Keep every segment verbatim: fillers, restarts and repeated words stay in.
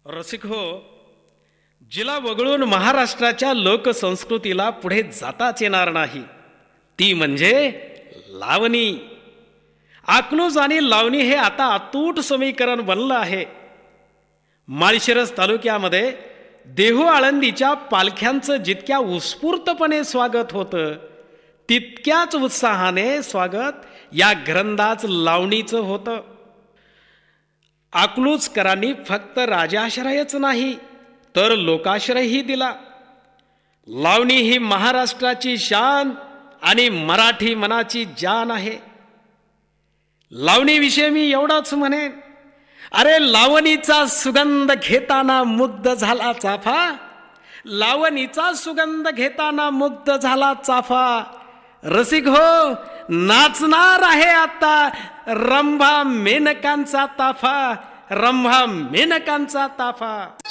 रसिक हो, जिला वगळून महाराष्ट्राच्या लोकसंस्कृतीला पुढे जाताच येणार नाही ती म्हणजे लावणी. अकलूज आणि लावणी हे आता अतूट समीकरण बनलं आहे. माळशिरस तालुक्यामध्ये देहू आळंदीच्या पालख्यांचं जितक्या उत्स्फूर्तपणे स्वागत होतं तितक्याच उत्साहाने स्वागत या घरंदाज लावणीचं होतं. अकलूजकरांनी फक्त राजाश्रयच नाही तर लोकाश्रयही दिला. लावणी ही महाराष्ट्राची शान आणि मराठी मनाची जान आहे. लावणीविषयी मी एवढंच म्हणेन, अरे लावणीचा सुगंध घेताना मुग्ध झाला चाफा, लावणीचा सुगंध घेताना मुग्ध झाला चाफा. रसिक हो, नाचणार आहे आता रंभा मेनकांचा ताफा, रंभा मेनकांचा ताफा.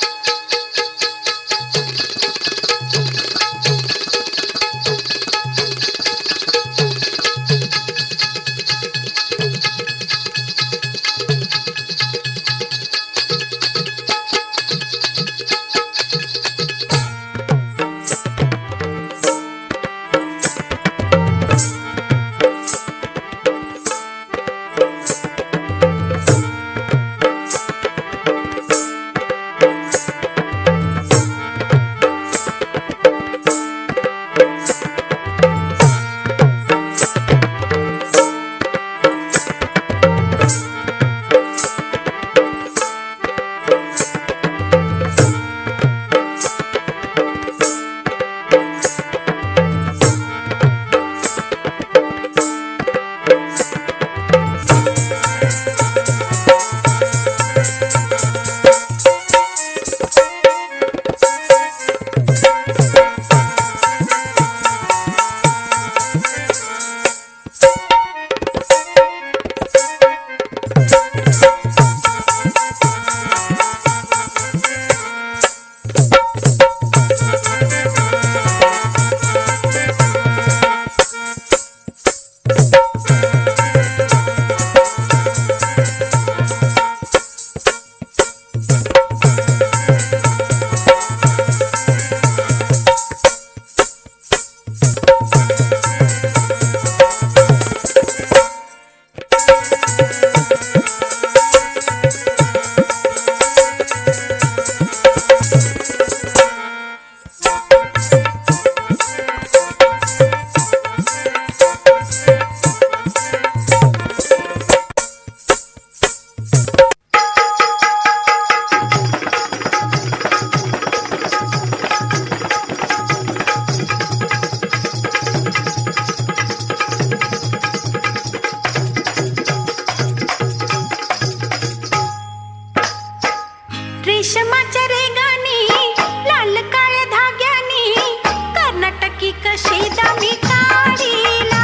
रेशमाच्या रेगानी लाल काळ्या धाग्यानी कर्नाटकी कशी दामी काढीला,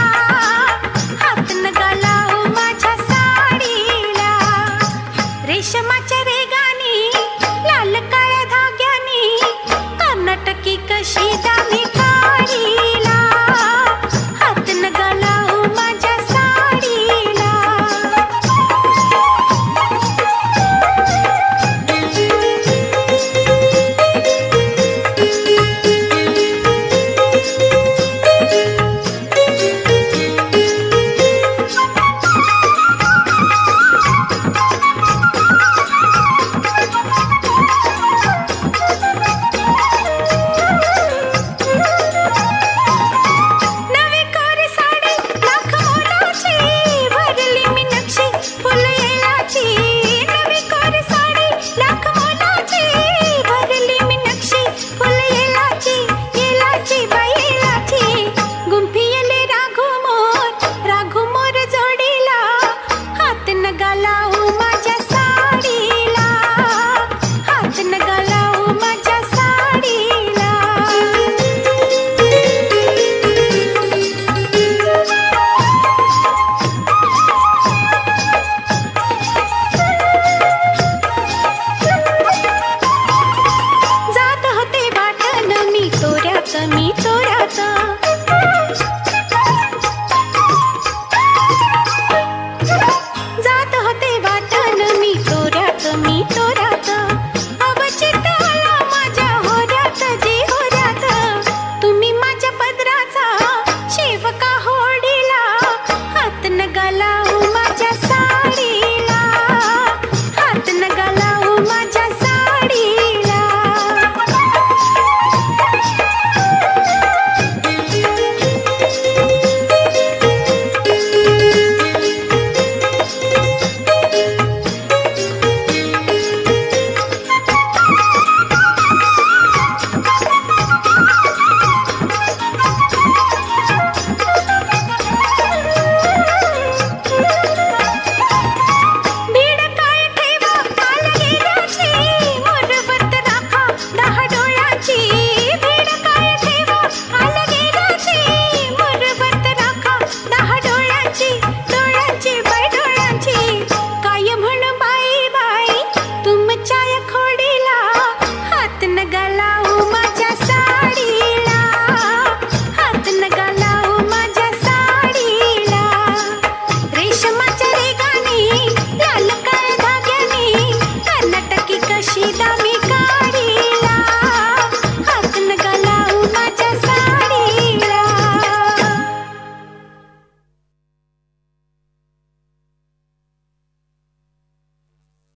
हात नगा लावू माझ्या साडीला. रेशमाच्या रेगानी लाल काळ्या धाग्यानी कर्नाटकी कशी दामी काढीला.